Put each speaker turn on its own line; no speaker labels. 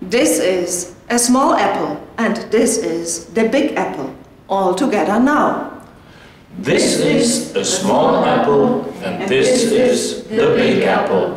This is a small apple, and this is the big apple. All together now.
This is a small apple, and this is the big apple.